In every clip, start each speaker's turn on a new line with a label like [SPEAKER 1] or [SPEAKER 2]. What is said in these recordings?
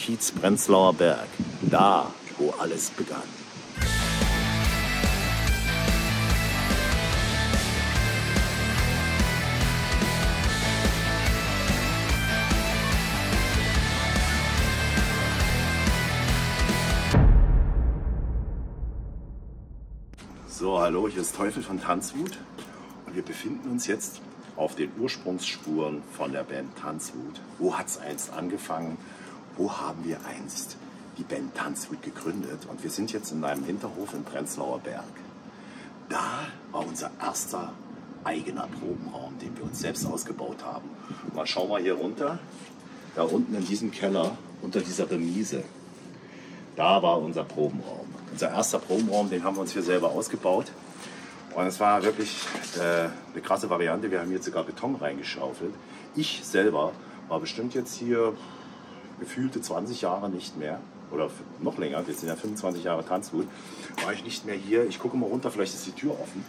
[SPEAKER 1] Kiez Prenzlauer Berg. Da, wo alles begann. So, hallo, hier ist Teufel von Tanzwut und wir befinden uns jetzt auf den Ursprungsspuren von der Band Tanzwut. Wo hat es einst angefangen? Wo haben wir einst die Band Tanzwut gegründet? Und wir sind jetzt in einem Hinterhof im Prenzlauer Berg. Da war unser erster eigener Probenraum, den wir uns selbst ausgebaut haben. Mal schauen wir hier runter, da unten in diesem Keller, unter dieser Remise. Da war unser Probenraum. Unser erster Probenraum, den haben wir uns hier selber ausgebaut. Und es war wirklich eine krasse Variante. Wir haben jetzt sogar Beton reingeschaufelt. Ich selber war bestimmt jetzt hier gefühlte 20 Jahre nicht mehr. Oder noch länger, wir sind ja 25 Jahre Tanzwut. War ich nicht mehr hier. Ich gucke mal runter, vielleicht ist die Tür offen.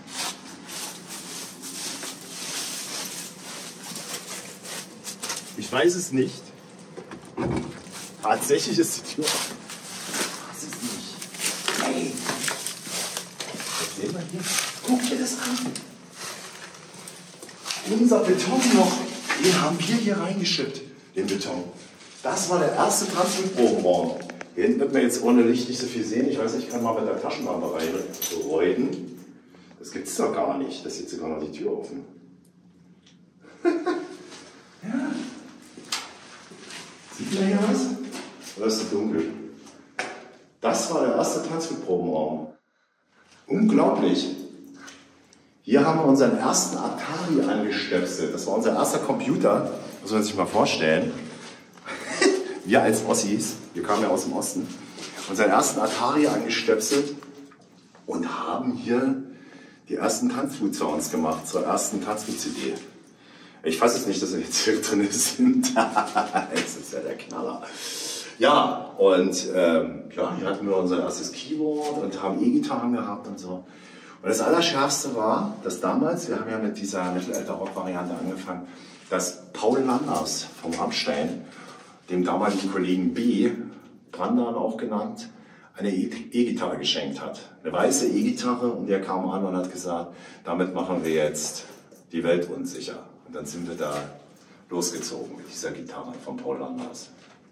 [SPEAKER 1] Ich weiß es nicht. Tatsächlich ist die Tür offen. Hey, mal hier. Guck dir das an. Unser Beton noch, den haben wir hier reingeschüttet, den Beton. Das war der erste Tanzwut-Probenraum. Hier hinten wird man jetzt ohne Licht nicht so viel sehen. Ich weiß nicht, ich kann mal mit der Taschenlampe reinläuten. Das gibt es doch gar nicht. Das ist jetzt sogar noch die Tür offen. Ja. Sieht man hier was? Oder ist es dunkel? Das war der erste Tanzwut-Probenraum. Unglaublich. Hier haben wir unseren ersten Atari angestöpselt. Das war unser erster Computer. Muss man sich mal vorstellen. Wir als Ossis, wir kamen ja aus dem Osten, unseren ersten Atari angestöpselt und haben hier die ersten Tanzwut-Sounds gemacht, zur ersten Tanzwut-CD. Ich fasse es nicht, dass wir jetzt hier drin sind. Das ist ja der Knaller. Ja, und ja, hier hatten wir unser erstes Keyboard und haben E-Gitarren gehabt und so. Und das Allerschärfste war, dass damals, wir haben ja mit dieser Mittelalter-Rock-Variante angefangen, dass Paul Landers vom Rammstein, dem damaligen Kollegen B, Brandan auch genannt, eine E-Gitarre geschenkt hat. Eine weiße E-Gitarre, und der kam an und hat gesagt, damit machen wir jetzt die Welt unsicher. Und dann sind wir da losgezogen mit dieser Gitarre von Paul Landers.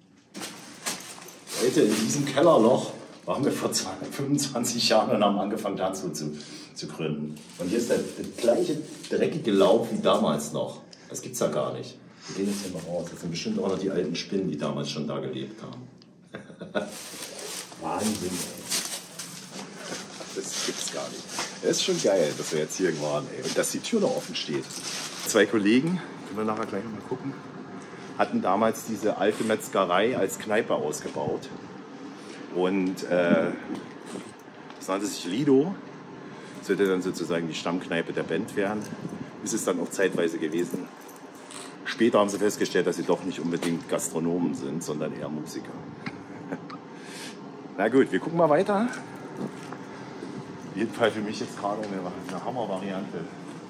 [SPEAKER 1] Heute in diesem Kellerloch waren wir vor 25 Jahren und haben angefangen, Tanzwut zu gründen. Und hier ist der gleiche dreckige Laub wie damals noch. Das gibt's ja gar nicht. Wir gehen jetzt hier mal raus. Das sind bestimmt auch noch die alten Spinnen, die damals schon da gelebt haben. Wahnsinn, ey. Das gibt's gar nicht. Es ist schon geil, dass wir jetzt hier waren, ey. Und dass die Tür noch offen steht. Zwei Kollegen, können wir nachher gleich noch mal gucken, hatten damals diese alte Metzgerei als Kneipe ausgebaut. Und das nannte sich Lido. Das sollte dann sozusagen die Stammkneipe der Band werden. Ist es dann auch zeitweise gewesen. Später haben sie festgestellt, dass sie doch nicht unbedingt Gastronomen sind, sondern eher Musiker. Na gut, wir gucken mal weiter. Auf jeden Fall für mich jetzt gerade eine Hammer-Variante.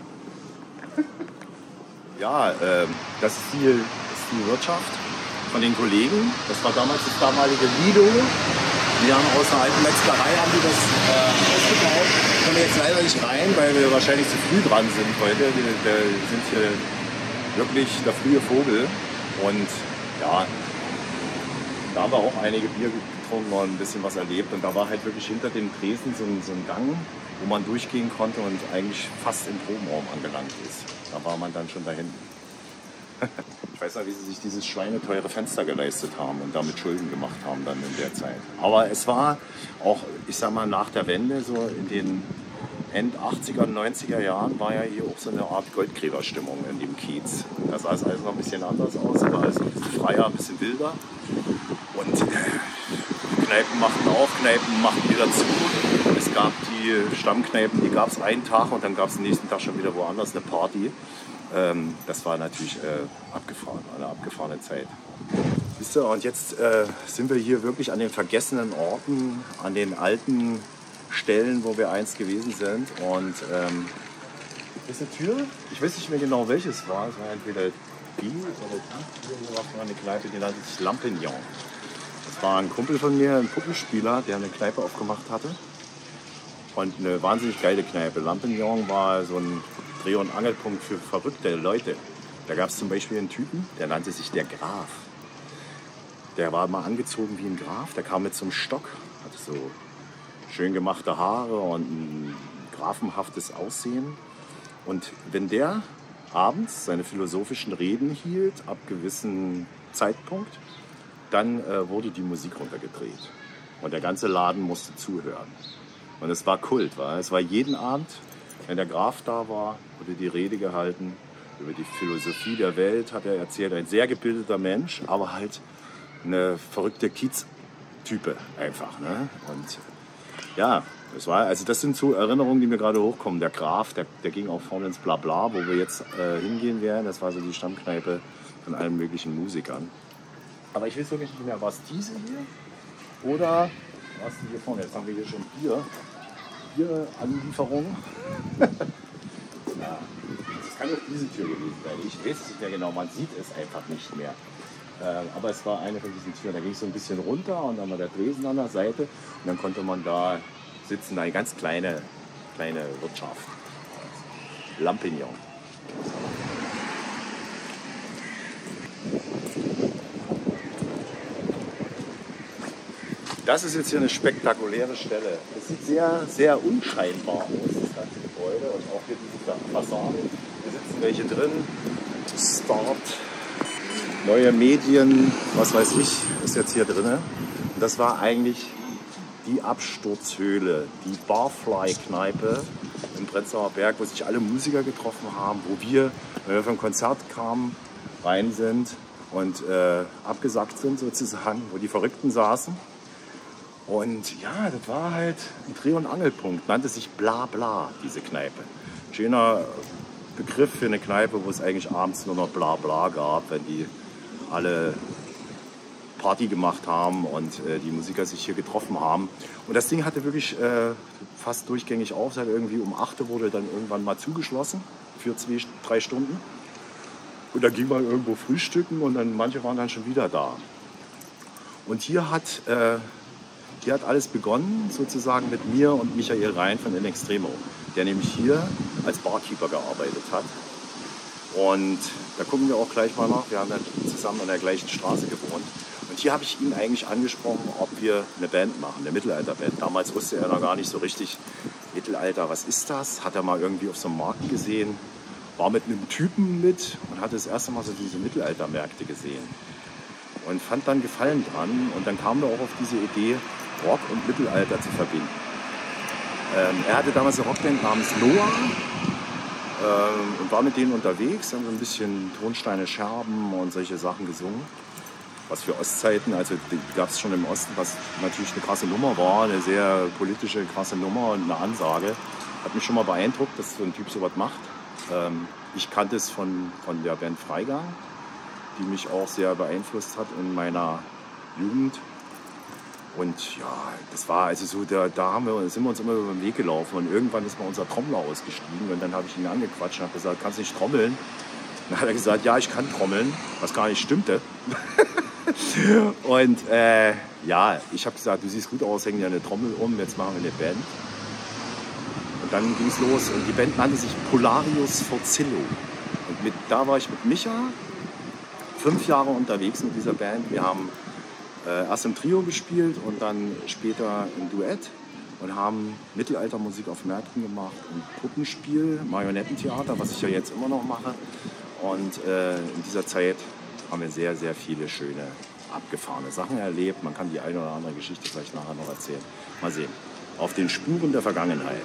[SPEAKER 1] Ja, das ist die Wirtschaft von den Kollegen. Das war damals das damalige Lido. Die haben aus einer alten Metzgerei haben die das ausgebaut. Kommen wir jetzt leider nicht rein, weil wir wahrscheinlich zu früh dran sind heute. Wir sind hier wirklich der frühe Vogel. Und ja, da haben wir auch einige Bier getrunken und ein bisschen was erlebt. Und da war halt wirklich hinter den Tresen so ein Gang, wo man durchgehen konnte und eigentlich fast im Probenraum angelangt ist. Da war man dann schon da hinten. Ich weiß nicht, wie sie sich dieses schweineteure Fenster geleistet haben und damit Schulden gemacht haben dann in der Zeit. Aber es war auch, ich sag mal, nach der Wende, so in den End 80er und 90er Jahren, war ja hier auch so eine Art Goldgräberstimmung in dem Kiez. Da sah es alles noch ein bisschen anders aus, war alles ein bisschen freier, ein bisschen wilder. Und Kneipen machten auf, Kneipen machten wieder zu. Es gab die Stammkneipen, die gab es einen Tag und dann gab es den nächsten Tag schon wieder woanders eine Party. Das war natürlich abgefahren, eine abgefahrene Zeit. Wisst ihr, und jetzt sind wir hier wirklich an den vergessenen Orten, an den alten Stellen, wo wir einst gewesen sind. Und hier ist eine Tür. Ich weiß nicht mehr genau, welches war. Es war entweder die oder die. Hier war eine Kneipe, die nannte sich Lampignon. Das Das war ein Kumpel von mir, ein Puppenspieler, der eine Kneipe aufgemacht hatte. Und eine wahnsinnig geile Kneipe. Lampignon war so ein Dreh- und Angelpunkt für verrückte Leute. Da gab es zum Beispiel einen Typen, der nannte sich der Graf. Der war mal angezogen wie ein Graf. Der kam mit so einem Stock, hatte so schön gemachte Haare und ein grafenhaftes Aussehen. Und wenn der abends seine philosophischen Reden hielt, ab gewissen Zeitpunkt, dann wurde die Musik runtergedreht. Und der ganze Laden musste zuhören. Und es war Kult, es war jeden Abend, wenn der Graf da war, wurde die Rede gehalten über die Philosophie der Welt, hat er erzählt. Ein sehr gebildeter Mensch, aber halt eine verrückte Kiez-Type einfach. Ne? Und ja, das sind so Erinnerungen, die mir gerade hochkommen. Der Graf, der ging auch vorne ins Blabla, wo wir jetzt hingehen werden. Das war so die Stammkneipe von allen möglichen Musikern. Aber ich weiß wirklich nicht mehr, war es diese hier oder war es die hier vorne? Jetzt haben wir hier schon Bieranlieferung. Ja, das kann auch diese Tür gewesen sein. Ich weiß es nicht mehr genau, man sieht es einfach nicht mehr. Aber es war eine von diesen Türen. Da ging es so ein bisschen runter und dann war der Tresen an der Seite und dann konnte man da sitzen, eine ganz kleine Wirtschaft. Lampignon. Das ist jetzt hier eine spektakuläre Stelle. Es sieht sehr, sehr unscheinbar aus, das ganze Gebäude und auch hier diese Fassade. Hier sitzen welche drin. Start, neue Medien, was weiß ich, ist jetzt hier drin. Und das war eigentlich die Absturzhöhle, die Barfly-Kneipe im Prenzlauer Berg, wo sich alle Musiker getroffen haben, wo wir, wenn wir vom Konzert kamen, rein sind und abgesackt sind sozusagen, wo die Verrückten saßen. Und ja, das war halt ein Dreh- und Angelpunkt, nannte sich Blabla, diese Kneipe. Schöner Begriff für eine Kneipe, wo es eigentlich abends nur noch Blabla gab, wenn die alle Party gemacht haben und die Musiker sich hier getroffen haben. Und das Ding hatte wirklich fast durchgängig auf, seit irgendwie um 8 Uhr wurde dann irgendwann mal zugeschlossen für 2-3 Stunden. Und da ging man irgendwo frühstücken und dann manche waren dann schon wieder da. Und hier hat alles begonnen, sozusagen mit mir und Michael Rhein von In Extremo, der nämlich hier als Barkeeper gearbeitet hat. Und da gucken wir auch gleich mal nach. Wir haben dann zusammen an der gleichen Straße gewohnt. Und hier habe ich ihn eigentlich angesprochen, ob wir eine Band machen, eine Mittelalterband. Damals wusste er noch gar nicht so richtig, Mittelalter, was ist das? Hat er mal irgendwie auf so einem Markt gesehen, war mit einem Typen mit und hatte das erste Mal so diese Mittelaltermärkte gesehen. Und fand dann Gefallen dran. Und dann kamen wir auch auf diese Idee, Rock und Mittelalter zu verbinden. Er hatte damals eine Rockband namens Noah und war mit denen unterwegs, haben so ein bisschen Tonsteine, Scherben und solche Sachen gesungen. Was für Ostzeiten, also die gab es schon im Osten, was natürlich eine krasse Nummer war, eine sehr politische, krasse Nummer und eine Ansage. Hat mich schon mal beeindruckt, dass so ein Typ sowas macht. Ich kannte es von der Band Freigang, die mich auch sehr beeinflusst hat in meiner Jugend. Und ja, das war also so, da sind wir uns immer über den Weg gelaufen und irgendwann ist mal unser Trommler ausgestiegen und dann habe ich ihn angequatscht und habe gesagt, kannst du nicht trommeln? Und dann hat er gesagt, ja, ich kann trommeln, was gar nicht stimmte. Und ja, ich habe gesagt, du siehst gut aus, häng dir eine Trommel um, jetzt machen wir eine Band. Und dann ging es los und die Band nannte sich Polarius Forzillo. Und da war ich mit Micha 5 Jahre unterwegs mit dieser Band. Wir haben erst im Trio gespielt und dann später im Duett und haben Mittelaltermusik auf Märkten gemacht und Puppenspiel, Marionettentheater, was ich ja jetzt immer noch mache. Und in dieser Zeit haben wir sehr, sehr viele schöne, abgefahrene Sachen erlebt. Man kann die eine oder andere Geschichte vielleicht nachher noch erzählen. Mal sehen. Auf den Spuren der Vergangenheit.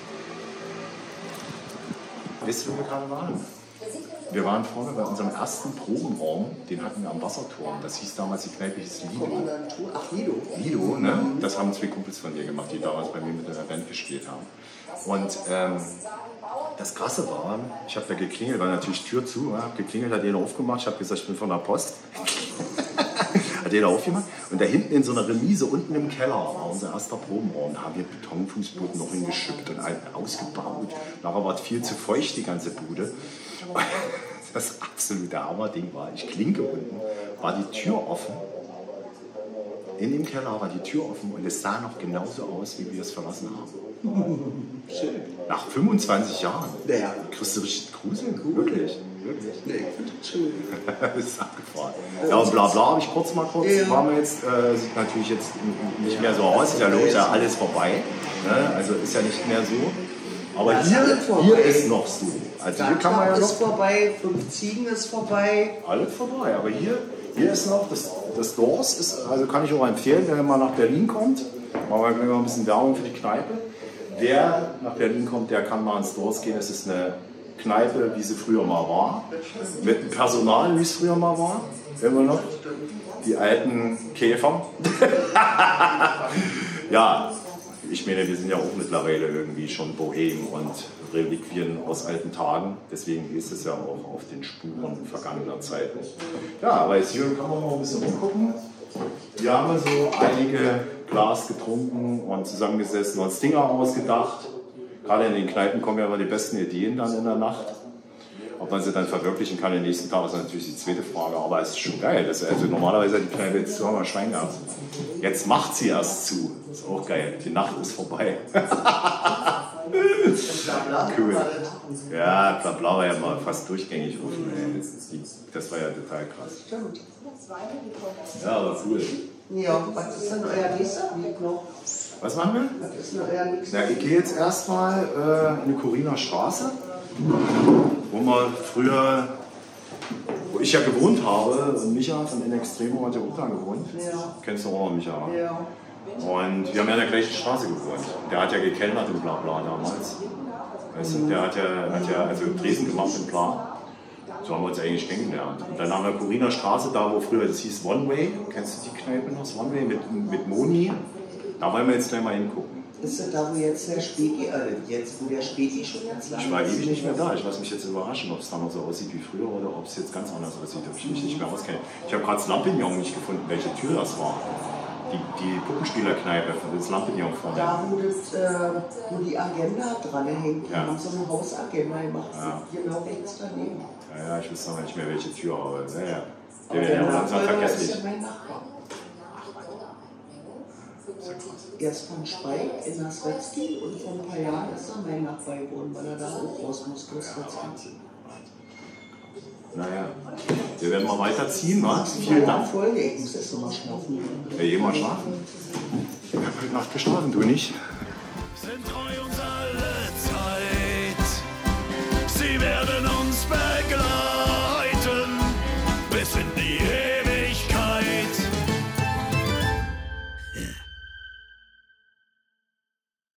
[SPEAKER 1] Wisst ihr, wo wir gerade waren? Wir waren vorne bei unserem ersten Probenraum, den hatten wir am Wasserturm. Das hieß damals, die Kneipe hieß Lido.
[SPEAKER 2] Ach, Lido.
[SPEAKER 1] Lido, ne? Das haben 2 Kumpels von dir gemacht, die damals bei mir mit der Band gespielt haben. Und das Krasse war, ich habe da geklingelt, war natürlich Tür zu, habe geklingelt, hat jeder aufgemacht, ich habe gesagt, ich bin von der Post. Hat jeder aufgemacht. Und da hinten in so einer Remise, unten im Keller, war unser erster Probenraum. Da haben wir Betonfußboden noch hingeschüttet und ausgebaut. Nachher war es viel zu feucht, die ganze Bude. Das absolute Hammerding war, ich klinke unten, war die Tür offen in dem Keller war die Tür offen und es sah noch genauso aus, wie wir es verlassen haben.
[SPEAKER 2] Schön.
[SPEAKER 1] Nach 25 Jahren.
[SPEAKER 2] Ja.
[SPEAKER 1] Kriegst du richtig Grusel? Wirklich. Wirklich.
[SPEAKER 2] Nee, ich finde das schön.
[SPEAKER 1] Das ist abgefahren. Ja, und bla bla habe ich kurz.
[SPEAKER 2] Ja.
[SPEAKER 1] Waren wir jetzt, sieht natürlich jetzt nicht mehr so aus, ist ja los, ja alles vorbei. Ne? Also ist ja nicht mehr so. Aber hier ist noch so. Also hier kann man ja noch.
[SPEAKER 2] Ist vorbei, 5 Ziegen ist vorbei.
[SPEAKER 1] Alles vorbei, aber hier ist noch, das Doors ist, also kann ich auch empfehlen, wenn man nach Berlin kommt, machen wir gleich mal ein bisschen Werbung für die Kneipe. Wer nach Berlin kommt, der kann mal ins Doors gehen. Es ist eine Kneipe, wie sie früher mal war. Mit dem Personal, wie es früher mal war. Immer noch. Die alten Käfer. Ja, ich meine, wir sind ja auch mittlerweile irgendwie schon Bohem und Reliquien aus alten Tagen. Deswegen ist es ja auch auf den Spuren vergangener Zeiten. Ja, aber jetzt hier kann man noch ein bisschen rumgucken. Wir haben so einige Glas getrunken und zusammengesessen und uns Dinge ausgedacht. Gerade in den Kneipen kommen ja immer die besten Ideen dann in der Nacht. Ob man sie dann verwirklichen kann den nächsten Tag, ist natürlich die zweite Frage. Aber es ist schon geil. Also normalerweise hat die Kneipe jetzt zweimal Schwein gehabt. Jetzt macht sie erst zu. Ist auch geil. Die Nacht ist vorbei. Cool. Ja, Blabla war ja mal fast durchgängig offen. Das war ja total krass.
[SPEAKER 2] Stimmt.
[SPEAKER 1] Ja, aber cool.
[SPEAKER 2] Ja, was ist denn euer nächster Weg noch?
[SPEAKER 1] Was machen wir?
[SPEAKER 2] Was ist denn euer nächster
[SPEAKER 1] Na, ich gehe jetzt erstmal in die Coriner Straße, wo ich ja gewohnt habe. Und Micha von In Extremo hat ja auch da gewohnt.
[SPEAKER 2] Ja.
[SPEAKER 1] Kennst du auch noch Micha?
[SPEAKER 2] Ja.
[SPEAKER 1] Und wir haben ja in der gleichen Straße gewohnt. Der hat ja gekellnert im Blabla damals. Weißt du, der hat ja also Tresen gemacht im Plan. So haben wir uns eigentlich kennengelernt. Und dann an der Coriner Straße, da wo früher das hieß One Way, kennst du die Kneipe noch? One Way mit Moni. Da wollen wir jetzt gleich mal hingucken.
[SPEAKER 2] Ist das da, wo jetzt der Späti, wo der Späti schon ganz lange
[SPEAKER 1] Ich war ewig nicht mehr da. Ich lasse mich jetzt überraschen, ob es da noch so aussieht wie früher oder ob es jetzt ganz anders aussieht, ob ich mich nicht mehr auskenne. Ich habe gerade das Lampignon nicht gefunden, welche Tür das war. Die Puppenspielerkneipe, das Lampignon vorne.
[SPEAKER 2] Da, wo die Agenda dran hängt.
[SPEAKER 1] Ja.
[SPEAKER 2] Die haben so eine Hausagenda gemacht.
[SPEAKER 1] Ja.
[SPEAKER 2] Genau rechts daneben.
[SPEAKER 1] Ja, ich weiß noch nicht mehr welche Tür, aber naja.
[SPEAKER 2] Aber
[SPEAKER 1] Der
[SPEAKER 2] der
[SPEAKER 1] wäre ja langsam
[SPEAKER 2] Nachfolger ist
[SPEAKER 1] vergesslich.
[SPEAKER 2] ja mein Nachbar. Erst von Speik in Nasretzky und vor ein paar Jahren ist er mein Nachbar geworden, weil er da auch raus muss.
[SPEAKER 1] Naja, wir werden mal weiterziehen, was? Vielen Dank.
[SPEAKER 2] Folge, ich muss erst noch mal schlafen.
[SPEAKER 1] Ja, geh mal schlafen. Ich habe heute Nacht geschlafen, du nicht?
[SPEAKER 3] Sind treu und